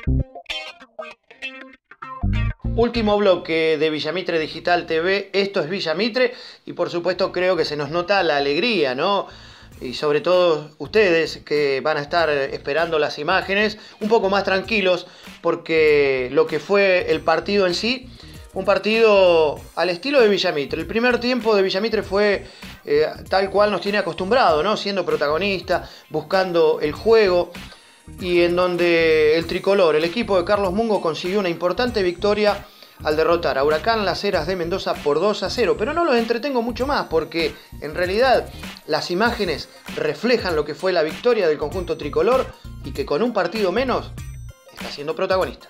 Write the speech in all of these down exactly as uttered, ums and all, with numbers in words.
Último bloque de Villamitre Digital T V, esto es Villamitre y por supuesto creo que se nos nota la alegría, ¿no? Y sobre todo ustedes que van a estar esperando las imágenes un poco más tranquilos porque lo que fue el partido en sí, un partido al estilo de Villamitre. El primer tiempo de Villamitre fue eh, tal cual nos tiene acostumbrado, ¿no? Siendo protagonista, buscando el juego, y en donde el tricolor, el equipo de Carlos Mungo, consiguió una importante victoria al derrotar a Huracán Las Heras de Mendoza por dos a cero. Pero no los entretengo mucho más porque en realidad las imágenes reflejan lo que fue la victoria del conjunto tricolor y que con un partido menos está siendo protagonista.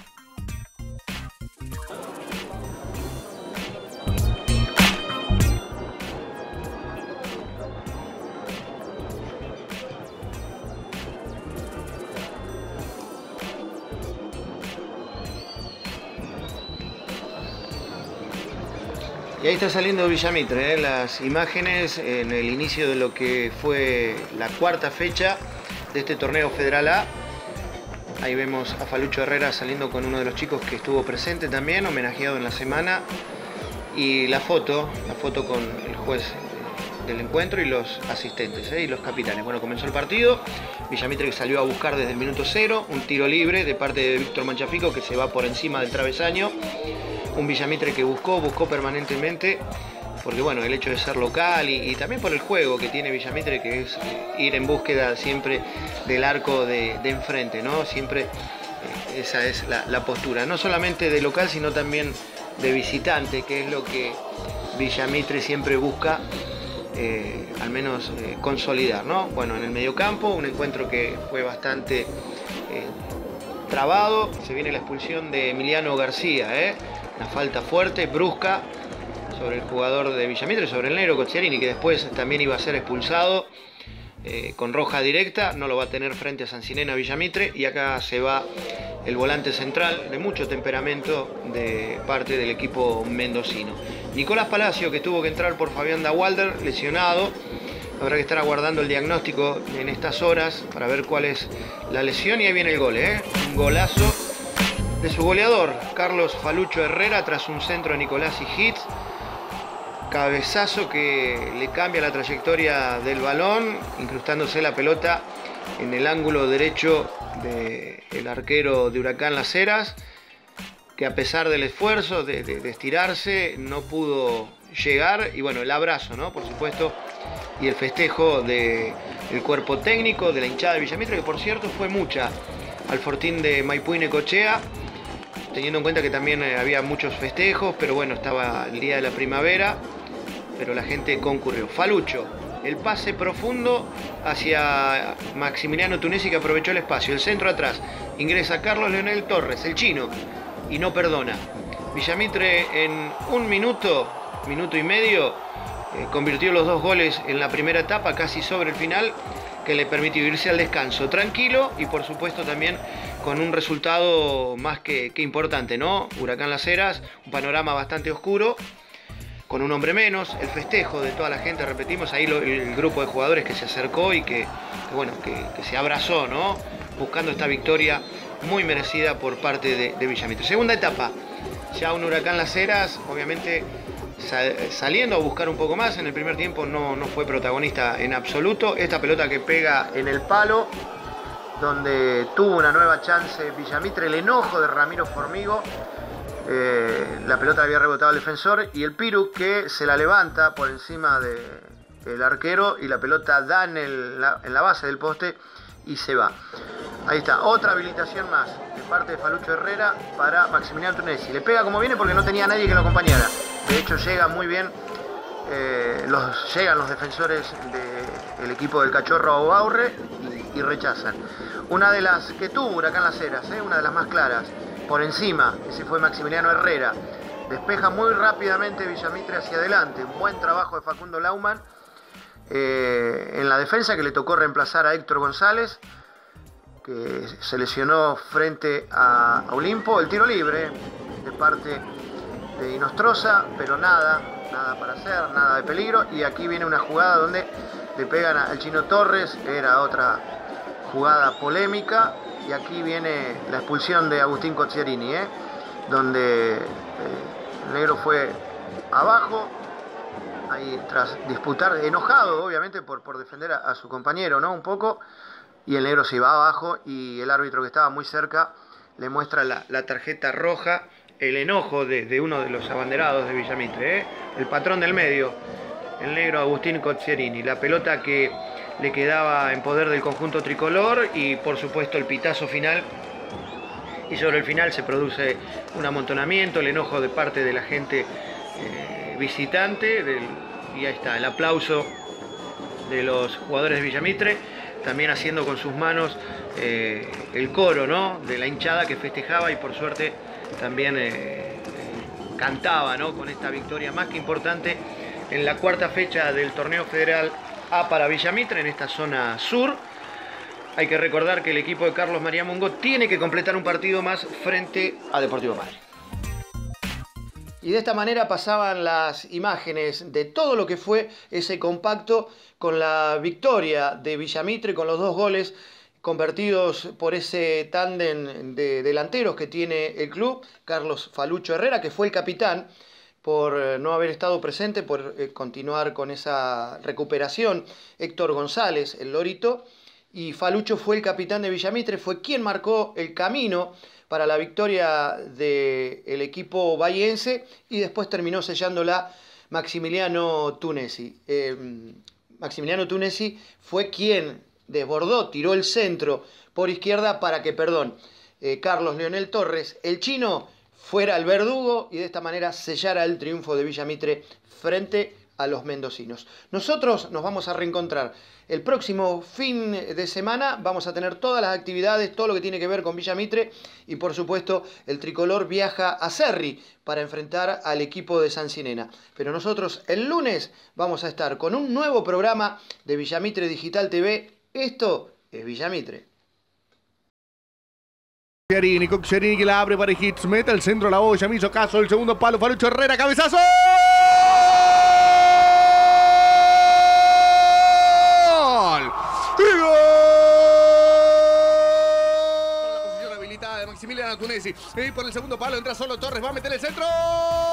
Y ahí está saliendo Villamitre, ¿eh? Las imágenes en el inicio de lo que fue la cuarta fecha de este torneo Federal A. Ahí vemos a Falucho Herrera saliendo con uno de los chicos que estuvo presente también, homenajeado en la semana. Y la foto, la foto con el juez del encuentro y los asistentes, ¿eh? Y los capitanes. Bueno, comenzó el partido. Villamitre que salió a buscar desde el minuto cero, un tiro libre de parte de Víctor Manchafico que se va por encima del travesaño. Un Villamitre que buscó, buscó permanentemente, porque bueno, el hecho de ser local y, y también por el juego que tiene Villamitre, que es ir en búsqueda siempre del arco de, de enfrente, ¿no? Siempre eh, esa es la, la postura, no solamente de local, sino también de visitante, que es lo que Villamitre siempre busca, eh, al menos eh, consolidar, ¿no? Bueno, en el mediocampo, un encuentro que fue bastante eh, trabado, se viene la expulsión de Emiliano García, ¿eh? Una falta fuerte, brusca, sobre el jugador de Villamitre, sobre el negro Cocciarini, que después también iba a ser expulsado eh, con roja directa. No lo va a tener frente a Sancinena Villamitre. Y acá se va el volante central de mucho temperamento de parte del equipo mendocino. Nicolás Palacio, que tuvo que entrar por Fabián Dawalder, lesionado. Habrá que estar aguardando el diagnóstico en estas horas para ver cuál es la lesión. Y ahí viene el gol, ¿eh? Un golazo de su goleador, Carlos Falucho Herrera, tras un centro de Nicolás y Hitz. Cabezazo que le cambia la trayectoria del balón, incrustándose la pelota en el ángulo derecho del arquero de Huracán Las Heras, que a pesar del esfuerzo de, de, de estirarse, no pudo llegar. Y bueno, el abrazo, ¿no? Por supuesto, y el festejo del cuerpo técnico, de la hinchada de Villamitre, que por cierto fue mucha al Fortín de Maipú y Necochea, teniendo en cuenta que también había muchos festejos, pero bueno, estaba el día de la primavera, pero la gente concurrió. Falucho, el pase profundo hacia Maximiliano Tunesi, que aprovechó el espacio, el centro atrás, ingresa Carlos Leonel Torres, el chino, y no perdona. Villamitre en un minuto, minuto y medio, eh, convirtió los dos goles en la primera etapa, casi sobre el final, que le permitió irse al descanso tranquilo y por supuesto también con un resultado más que, que importante, ¿no? Huracán Las Heras, un panorama bastante oscuro, con un hombre menos, el festejo de toda la gente, repetimos, ahí lo, el grupo de jugadores que se acercó y que, que bueno, que, que se abrazó, ¿no? Buscando esta victoria muy merecida por parte de, de Villamitre. Segunda etapa, ya un Huracán Las Heras, obviamente saliendo a buscar un poco más. En el primer tiempo no, no fue protagonista en absoluto. Esta pelota que pega en el palo, donde tuvo una nueva chance Villamitre, el enojo de Ramiro Formigo, eh, la pelota había rebotado al defensor y el Piru que se la levanta por encima del arquero y la pelota da en, el, la, en la base del poste y se va. Ahí está, otra habilitación más de parte de Falucho Herrera para Maximiliano Tunesi. Le pega como viene porque no tenía nadie que lo acompañara. De hecho llega muy bien, eh, los, llegan los defensores del equipo del Cachorro Aubaurre y, y rechazan. Una de las que tuvo Huracán Las Heras, eh, una de las más claras, por encima, ese fue Maximiliano Herrera. Despeja muy rápidamente Villamitre hacia adelante. Un buen trabajo de Facundo Lauman eh, en la defensa, que le tocó reemplazar a Héctor González, que se lesionó frente a Olimpo. El tiro libre de parte de Inostroza, pero nada, nada para hacer, nada de peligro. Y aquí viene una jugada donde le pegan al Chino Torres, era otra jugada polémica, y aquí viene la expulsión de Agustín Cocciarini, ¿eh? donde eh, el negro fue abajo, ahí tras disputar, enojado obviamente por, por defender a, a su compañero, ¿no? Un poco, y el negro se iba abajo y el árbitro que estaba muy cerca le muestra la, la tarjeta roja, el enojo de, de uno de los abanderados de Villamitre, ¿eh? el patrón del medio, el negro Agustín Cocciarini, la pelota que le quedaba en poder del conjunto tricolor y por supuesto el pitazo final, y sobre el final se produce un amontonamiento, el enojo de parte de la gente eh, visitante, del, y ahí está el aplauso de los jugadores de Villamitre, también haciendo con sus manos eh, el coro, ¿no? de la hinchada que festejaba y por suerte también eh, cantaba, ¿no? con esta victoria más que importante en la cuarta fecha del torneo federal A para Villamitre en esta zona sur. Hay que recordar que el equipo de Carlos María Mongo tiene que completar un partido más frente a Deportivo Madryn. Y de esta manera pasaban las imágenes de todo lo que fue ese compacto con la victoria de Villamitre, con los dos goles convertidos por ese tándem de delanteros que tiene el club, Carlos Falucho Herrera, que fue el capitán por no haber estado presente, por continuar con esa recuperación, Héctor González, el Lorito, y Falucho fue el capitán de Villamitre, fue quien marcó el camino para la victoria del equipo bahiense y después terminó sellándola Maximiliano Tunesi. Eh, Maximiliano Tunesi fue quien desbordó, tiró el centro por izquierda para que, perdón, eh, Carlos Leonel Torres, el chino, fuera el verdugo y de esta manera sellara el triunfo de Villamitre frente a los mendocinos. Nosotros nos vamos a reencontrar el próximo fin de semana, vamos a tener todas las actividades, todo lo que tiene que ver con Villamitre y por supuesto el tricolor viaja a Cerri para enfrentar al equipo de Sancinena. Pero nosotros el lunes vamos a estar con un nuevo programa de Villamitre Digital T V. Esto es Villamitre. Cocciarini, Cocciarini que la abre para Hits, mete el centro a la boya, me hizo caso, el segundo palo, Falucho Herrera, cabezazo. Maximiliano Tunesi, y por el segundo palo entra solo Torres, va a meter el centro.